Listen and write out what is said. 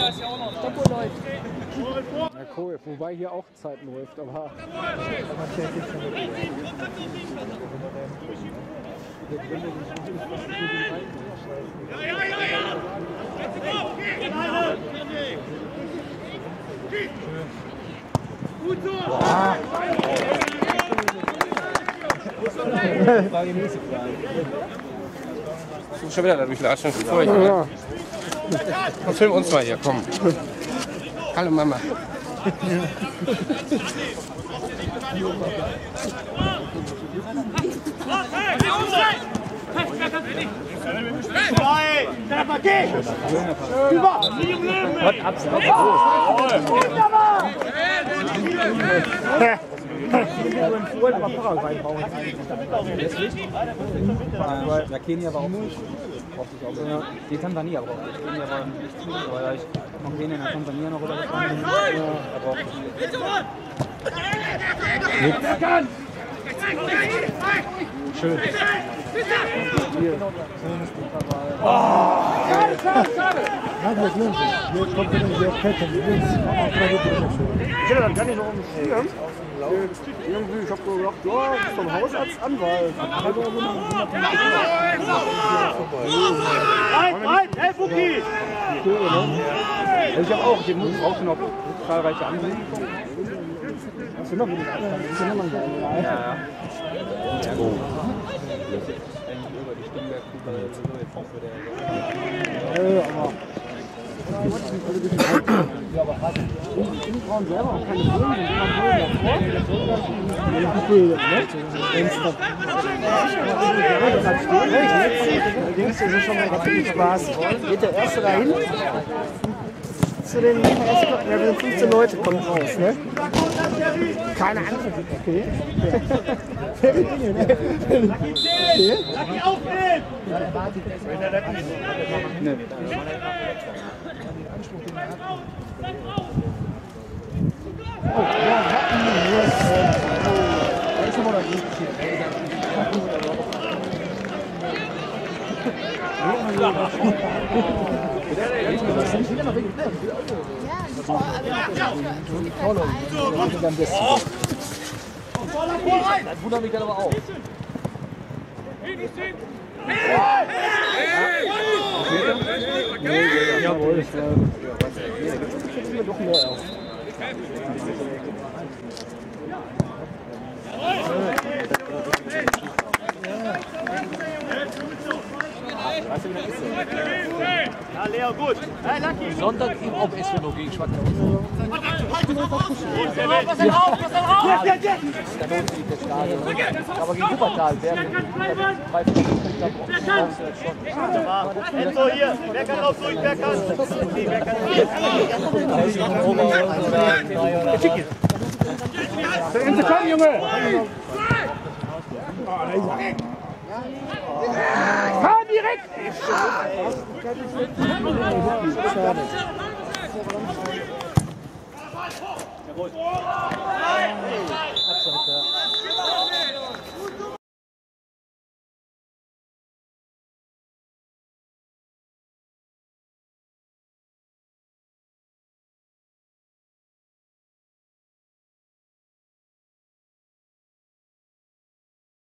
Tempo läuft. Ja, cool. Wobei hier auch Zeit läuft, aber... Gut so! Schon wieder dadurch latschen. Ja. Komm, film uns mal hier, komm. Hallo Mama. Ja, Kenia war auch gut. Die Tansania braucht es. Kenia war nicht zu, weil ich von Kenia nach Tansania noch rübergefahren bin. Er braucht es. Schön. Dann kann ich noch umstehen. Irgendwie, ich hab gedacht, ja, vom Hausarzt an, weil Hey, Buki! Ich habe auch, den brauchst du noch zahlreiche andere. hast du noch wenig Abstand. Das ist ja noch mal geil. Ja. Oh. Über die Stimmbergkuppe so jetzt auch für der. Aber. Ja, aber was? Im Raum selber auch keine Böden, sind immer Böden davor. Das ist schon mal richtig Spaß. Geht der Erste dahin? Zu den Ersten, ja, wir sind 15 Leute, kommen raus, ne? Keine andere sind okay. Okay. Lass ihn aufnehmen! Ne. Das wundert mich dann aber auch. Jawohl, ich glaube. Jetzt wir doch mehr auf. Ja, Leo, gut. Hey, Lucky. Sonntag im Ob-SWNO gegen Schwarzwald. Pass auf! Ja. Da lohnt sich der Stadion. Aber gegen Wuppertal werden drei so, hier. Wer kann drauf durch? Wer kann? Wer kann Komm, Junge! Fahr direkt! Schade.